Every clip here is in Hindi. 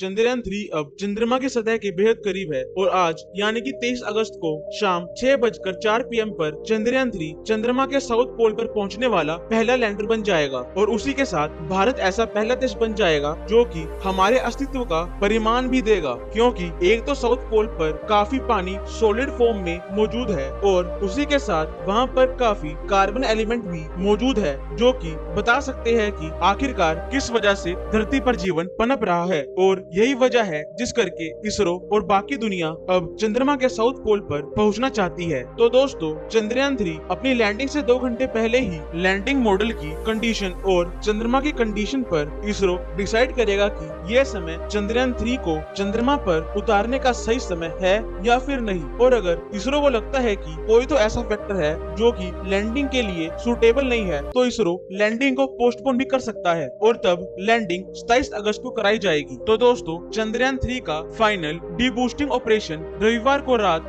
चंद्रयान 3 अब चंद्रमा की सतह के बेहद करीब है और आज यानी कि 23 अगस्त को शाम 6:04 PM पर चंद्रयान 3 चंद्रमा के साउथ पोल पर पहुंचने वाला पहला लैंडर बन जाएगा और उसी के साथ भारत ऐसा पहला देश बन जाएगा जो कि हमारे अस्तित्व का परिमाण भी देगा, क्योंकि एक तो साउथ पोल पर काफी पानी सॉलिड फॉर्म में मौजूद है और उसी के साथ वहाँ पर काफी कार्बन एलिमेंट भी मौजूद है, जो कि बता सकते हैं कि आखिरकार किस वजह से धरती पर जीवन पनप रहा है। और यही वजह है जिस करके इसरो और बाकी दुनिया अब चंद्रमा के साउथ पोल पर पहुंचना चाहती है। तो दोस्तों, चंद्रयान 3 अपनी लैंडिंग से 2 घंटे पहले ही लैंडिंग मॉडल की कंडीशन और चंद्रमा की कंडीशन पर इसरो डिसाइड करेगा कि यह समय चंद्रयान 3 को चंद्रमा पर उतारने का सही समय है या फिर नहीं। और अगर इसरो को लगता है कि कोई तो ऐसा फैक्टर है जो कि लैंडिंग के लिए सूटेबल नहीं है, तो इसरो लैंडिंग को पोस्टपोन भी कर सकता है और तब लैंडिंग 27 अगस्त को कराई जाएगी। तो दोस्तों, चंद्रयान 3 का फाइनल डीबूस्टिंग ऑपरेशन रविवार को रात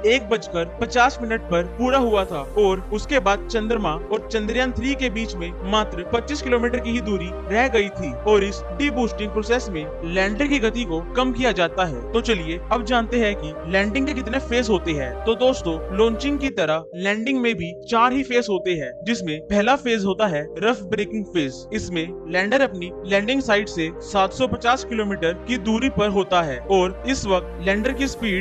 1:50 पर पूरा हुआ था और उसके बाद चंद्रमा और चंद्रयान 3 के बीच में मात्र 25 किलोमीटर की ही दूरी रह गई थी और इस डीबूस्टिंग प्रोसेस में लैंडर की गति को कम किया जाता है। तो चलिए अब जानते हैं कि लैंडिंग के कितने फेज होते हैं। तो दोस्तों, लॉन्चिंग की तरह लैंडिंग में भी 4 ही फेज होते हैं, जिसमें पहला फेज होता है रफ ब्रेकिंग फेज। इसमें लैंडर अपनी लैंडिंग साइट से 750 किलोमीटर की दूरी पर होता है और इस वक्त लैंडर की स्पीड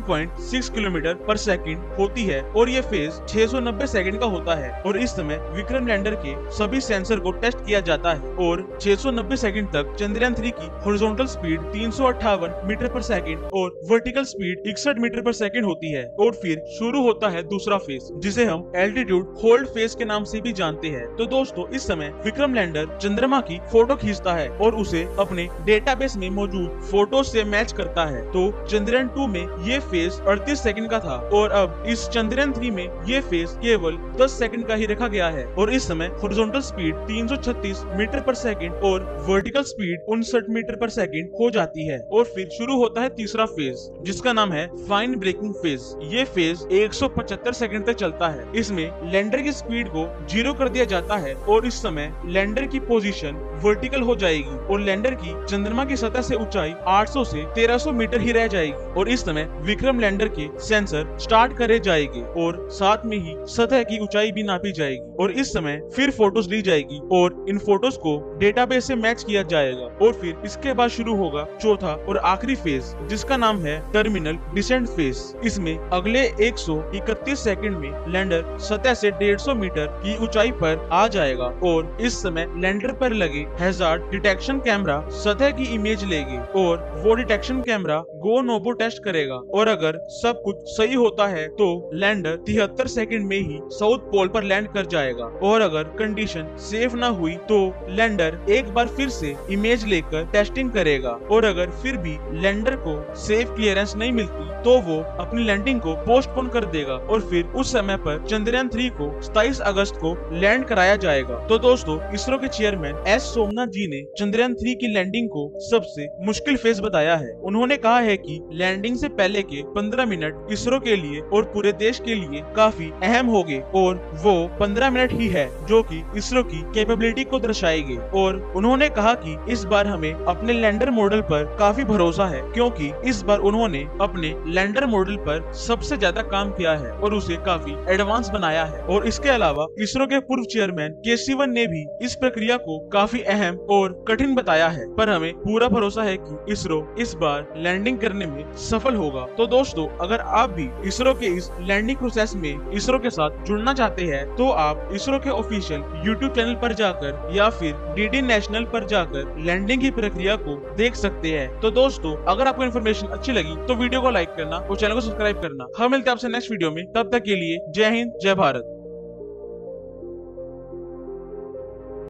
1.6 किलोमीटर पर सेकंड होती है और ये फेज 690 सेकंड का होता है। और इस समय विक्रम लैंडर के सभी सेंसर को टेस्ट किया जाता है और 690 सेकंड तक चंद्रयान 3 की horizontal speed 358 metre per second और vertical speed 61 metre per second होती है। और फिर शुरू होता है दूसरा फेज, जिसे हम एल्टीट्यूड होल्ड फेज के नाम से भी जानते हैं। तो दोस्तों, इस समय विक्रम लैंडर चंद्रमा की फोटो खींचता है और उसे अपने डेटाबेस में मौजूद फोटो से मैच करता है। तो चंद्रयान 2 में ये फेज 38 सेकंड का था और अब इस चंद्रयान 3 में ये फेज केवल 10 सेकंड का ही रखा गया है। और इस समय horizontal speed 336 metre per second और vertical speed 59 metre per second हो जाती है। और फिर शुरू होता है तीसरा फेज, जिसका नाम है फाइन ब्रेकिंग फेज। ये फेज 175 सेकंड तक चलता है। इसमें लैंडर की स्पीड को 0 कर दिया जाता है और इस समय लैंडर की पोजीशन वर्टिकल हो जाएगी और लैंडर की चंद्रमा की सतह से ऊंचाई 800 से 1300 मीटर ही रह जाएगी। और इस समय विक्रम लैंडर के सेंसर स्टार्ट करे जाएंगे और साथ में ही सतह की ऊंचाई भी नापी जाएगी। और इस समय फिर फोटोज ली जाएगी और इन फोटोज को डेटाबेस से मैच किया जाएगा। और फिर इसके बाद शुरू होगा चौथा और आखिरी फेज, जिसका नाम है टर्मिनल डिसेंट फेज। इसमें अगले 131 सेकंड में लैंडर सतह से 150 मीटर की ऊंचाई पर आ जाएगा और इस समय लैंडर पर लगे हैजार्ड डिटेक्शन कैमरा सतह की इमेज लेंगे और वो detection camera go no go test करेगा। और अगर सब कुछ सही होता है तो लैंडर 73 सेकंड में ही साउथ पोल पर लैंड कर जाएगा। और अगर कंडीशन सेफ ना हुई तो लैंडर एक बार फिर से इमेज लेकर टेस्टिंग करेगा और अगर फिर भी लैंडर को सेफ क्लियरेंस नहीं मिलती तो वो अपनी लैंडिंग को पोस्टपोन कर देगा और फिर उस समय पर चंद्रयान 3 को 27 अगस्त को लैंड कराया जाएगा। तो दोस्तों, इसरो के चेयरमैन एस सोमनाथ जी ने चंद्रयान 3 की लैंडिंग को सबसे मुश्किल फेज बताया है। उन्होंने कहा है कि लैंडिंग से पहले के 15 मिनट इसरो के लिए और पूरे देश के लिए काफी अहम होंगे और वो 15 मिनट ही है जो कि इसरो की कैपेबिलिटी को दर्शाएंगे। और उन्होंने कहा कि इस बार हमें अपने लैंडर मॉडल पर काफी भरोसा है, क्योंकि इस बार उन्होंने अपने लैंडर मॉडल पर सबसे ज्यादा काम किया है और उसे काफी एडवांस बनाया है। और इसके अलावा इसरो के पूर्व चेयरमैन के सिवन ने भी इस प्रक्रिया को काफी अहम और कठिन बताया है, पर हमें पूरा भरोसा है कि इसरो इस बार लैंडिंग करने में सफल होगा। तो दोस्तों, अगर आप भी इसरो के इस लैंडिंग प्रोसेस में इसरो के साथ जुड़ना चाहते हैं तो आप इसरो के ऑफिशियल यूट्यूब चैनल पर जाकर या फिर डीडी नेशनल पर जाकर लैंडिंग की प्रक्रिया को देख सकते हैं। तो दोस्तों, अगर आपको इन्फॉर्मेशन अच्छी लगी तो वीडियो को लाइक करना और चैनल को सब्सक्राइब करना। हम मिलते हैं आपसे नेक्स्ट वीडियो में, तब तक के लिए जय हिंद, जय भारत।